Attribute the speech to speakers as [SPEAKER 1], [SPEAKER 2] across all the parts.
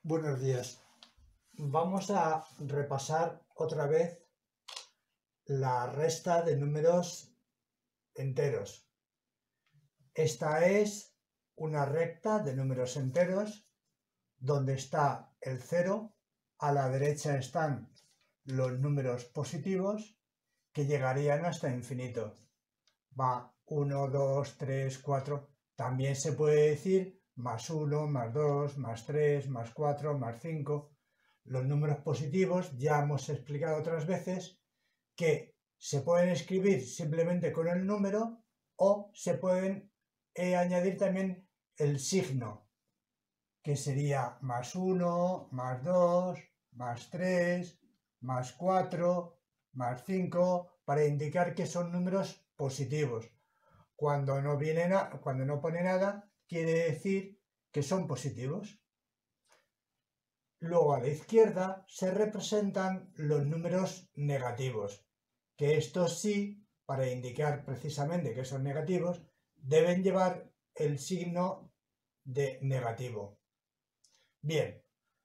[SPEAKER 1] Buenos días. Vamos a repasar otra vez la resta de números enteros. Esta es una recta de números enteros donde está el 0, a la derecha están los números positivos que llegarían hasta infinito. Va 1, 2, 3, 4. También se puede decir más 1, más 2, más 3, más 4, más 5. Los números positivos ya hemos explicado otras veces que se pueden escribir simplemente con el número o se pueden añadir también el signo, que sería más 1, más 2, más 3, más 4, más 5, para indicar que son números positivos. Cuando no pone nada, quiere decir que son positivos. Luego a la izquierda se representan los números negativos, que estos sí, para indicar precisamente que son negativos, deben llevar el signo de negativo. Bien,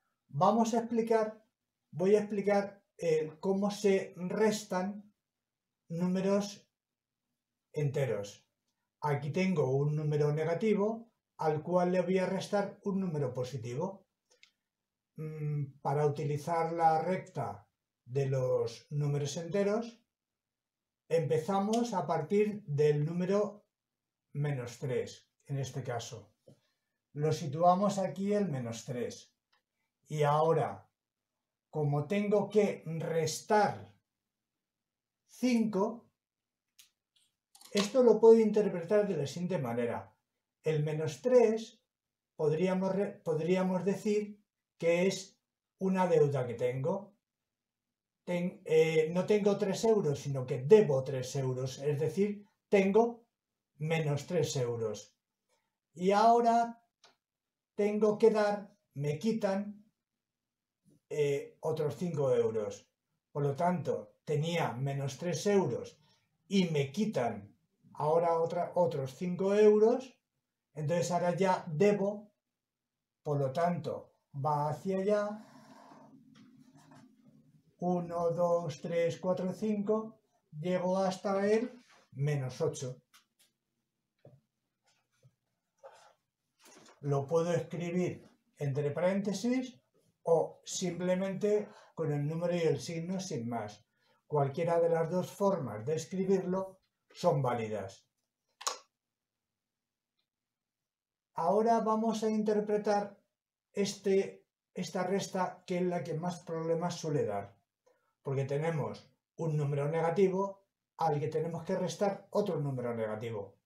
[SPEAKER 1] voy a explicar cómo se restan números enteros. Aquí tengo un número negativo al cual le voy a restar un número positivo. Para utilizar la recta de los números enteros, empezamos a partir del número menos 3, en este caso. Lo situamos aquí el menos 3. Y ahora, como tengo que restar 5, esto lo puedo interpretar de la siguiente manera. El menos 3 podríamos decir que es una deuda que tengo. No tengo 3 euros, sino que debo 3 euros, es decir, tengo menos 3 euros. Y ahora tengo que me quitan otros 5 euros. Por lo tanto, tenía menos 3 euros y me quitan ahora otros 5 euros, entonces ahora ya debo, por lo tanto, va hacia allá. 1, 2, 3, 4, 5, llego hasta el menos 8. Lo puedo escribir entre paréntesis o simplemente con el número y el signo sin más. Cualquiera de las dos formas de escribirlo son válidas. Ahora vamos a interpretar esta resta, que es la que más problemas suele dar, porque tenemos un número negativo al que tenemos que restar otro número negativo.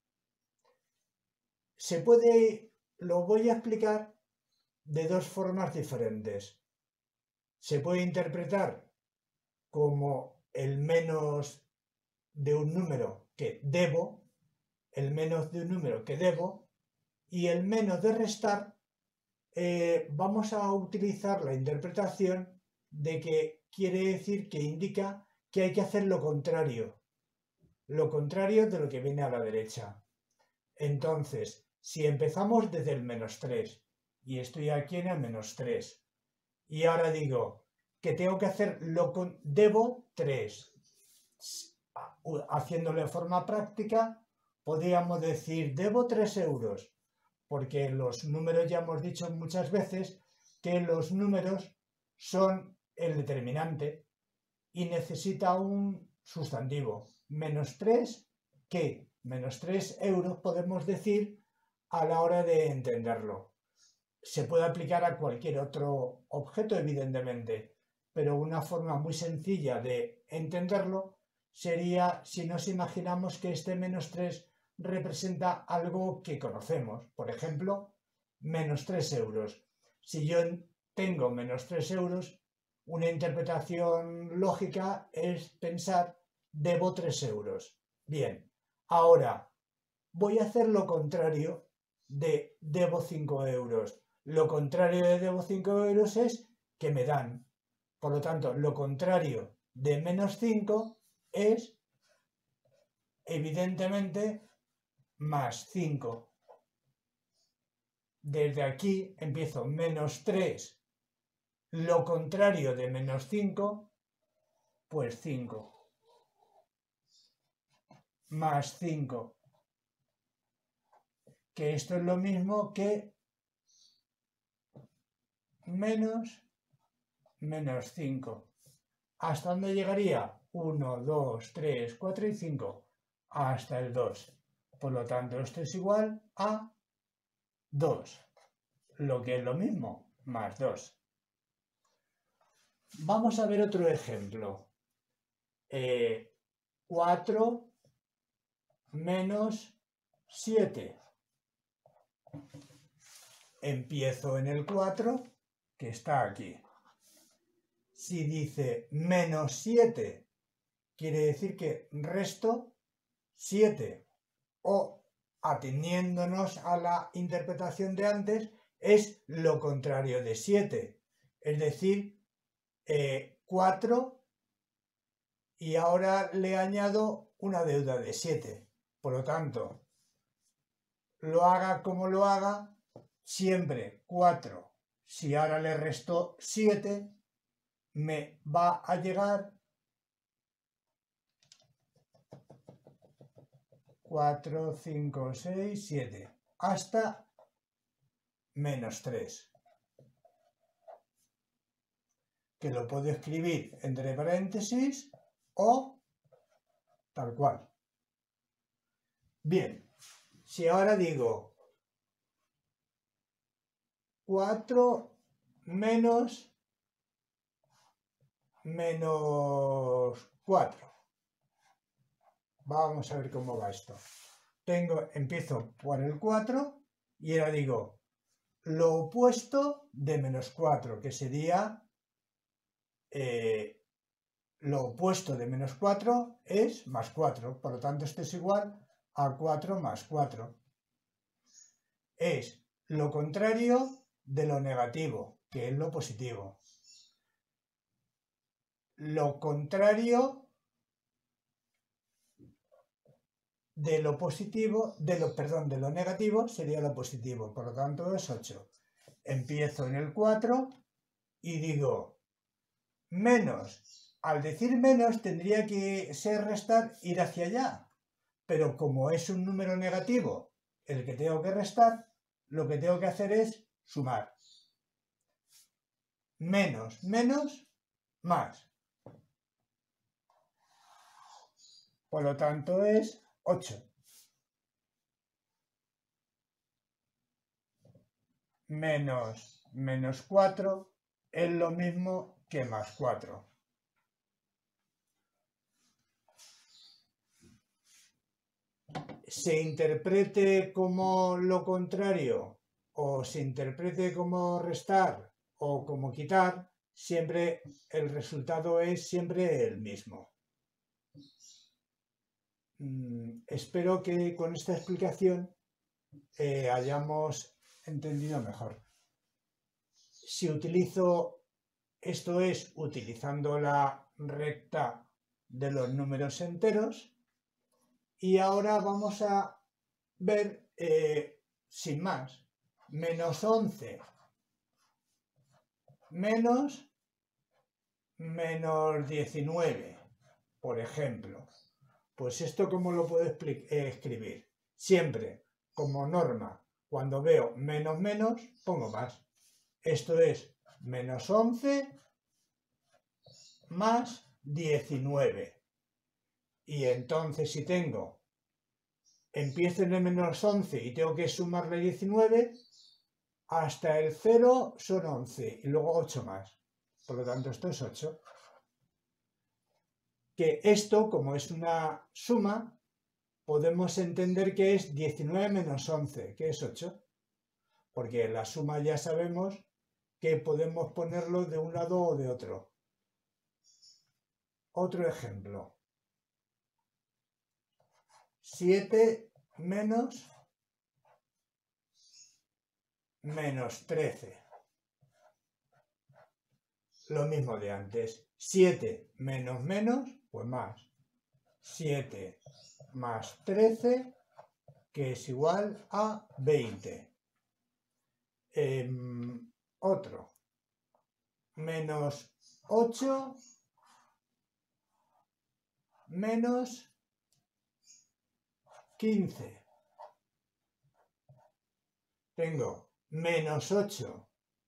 [SPEAKER 1] Lo voy a explicar de dos formas diferentes. Se puede interpretar como el menos de un número que debo, el menos de un número que debo, y el menos de restar, vamos a utilizar la interpretación de que quiere decir, que indica que hay que hacer lo contrario de lo que viene a la derecha. Entonces, si empezamos desde el menos 3 y estoy aquí en el menos 3 y ahora digo que tengo que hacer debo 3, haciéndolo de forma práctica, podríamos decir debo 3 euros, porque los números, ya hemos dicho muchas veces que los números son el determinante y necesita un sustantivo. Menos 3, ¿qué? Menos 3 euros podemos decir a la hora de entenderlo. Se puede aplicar a cualquier otro objeto, evidentemente, pero una forma muy sencilla de entenderlo sería si nos imaginamos que este menos 3 representa algo que conocemos. Por ejemplo, menos 3 euros. Si yo tengo menos 3 euros, una interpretación lógica es pensar debo 3 euros. Bien, ahora voy a hacer lo contrario de debo 5 euros. Lo contrario de debo 5 euros es que me dan. Por lo tanto, lo contrario de menos 5 es, evidentemente, más 5. Desde aquí empiezo menos 3 Lo contrario de menos 5, pues 5. Más 5. Que esto es lo mismo que menos 5. ¿Hasta dónde llegaría? 1, 2, 3, 4 y 5. Hasta el 2. Por lo tanto, esto es igual a 2. Lo que es lo mismo, más 2. Vamos a ver otro ejemplo. 4 menos 7. Empiezo en el 4, que está aquí. Si dice menos 7, quiere decir que resto 7. O, ateniéndonos a la interpretación de antes, es lo contrario de 7. Es decir, 4 y ahora le añado una deuda de 7. Por lo tanto, lo haga como lo haga, siempre 4. Si ahora le resto 7, me va a llegar 4, 5, 6, 7, hasta menos 3. Que lo puedo escribir entre paréntesis o tal cual. Bien, si ahora digo 4 menos 4. Vamos a ver cómo va esto. Empiezo por el 4 y ahora digo lo opuesto de menos 4, que sería lo opuesto de menos 4 es más 4. Por lo tanto, esto es igual a 4 más 4. Es lo contrario de lo negativo, que es lo positivo. Lo contrario de lo positivo, de lo negativo sería lo positivo, por lo tanto es 8. Empiezo en el 4 y digo menos. Al decir menos tendría que ser restar, ir hacia allá, pero como es un número negativo el que tengo que restar, lo que tengo que hacer es sumar. Menos, menos, más. Por lo tanto es 8. Menos 4 es lo mismo que más 4. Se interprete como lo contrario o se interprete como restar o como quitar, siempre el resultado es siempre el mismo. Espero que con esta explicación hayamos entendido mejor. Si utilizo, esto es utilizando la recta de los números enteros, y ahora vamos a ver, sin más, menos 11 menos 19, por ejemplo. Pues esto, ¿cómo lo puedo escribir? Siempre, como norma, cuando veo menos menos, pongo más. Esto es menos 11 más 19. Y entonces si empiezo en el menos 11 y tengo que sumarle 19, hasta el 0 son 11 y luego 8 más. Por lo tanto, esto es 8. Que esto, como es una suma, podemos entender que es 19 menos 11, que es 8. Porque la suma ya sabemos que podemos ponerlo de un lado o de otro. Otro ejemplo. 7 menos 13. Lo mismo de antes. 7 menos menos, pues más. 7 más 13, que es igual a 20. Otro. menos 8 menos 15. Tengo menos 8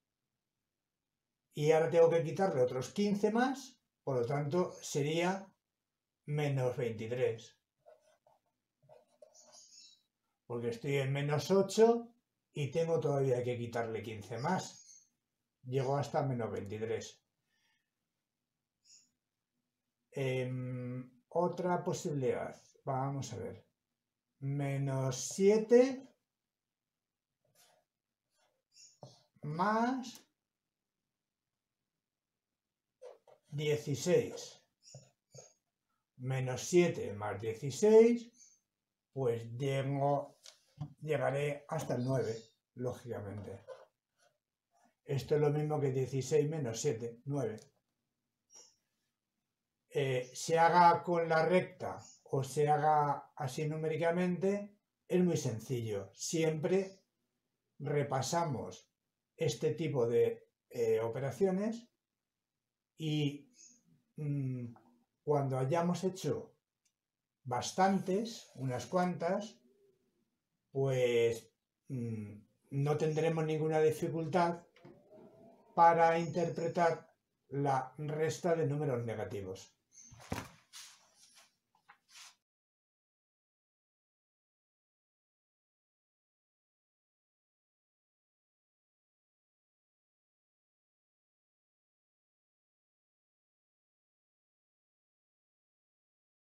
[SPEAKER 1] y ahora tengo que quitarle otros 15 más, por lo tanto sería menos 23. Porque estoy en menos 8 y tengo todavía que quitarle 15 más. Llego hasta menos 23. Otra posibilidad. Vamos a ver. Menos 7 más 16. Menos 7 más 16, pues llegaré hasta el 9, lógicamente. Esto es lo mismo que 16 menos 7, 9. Se haga con la recta o se haga así numéricamente, es muy sencillo. Siempre repasamos este tipo de operaciones y cuando hayamos hecho bastantes, unas cuantas, pues no tendremos ninguna dificultad para interpretar la resta de números negativos.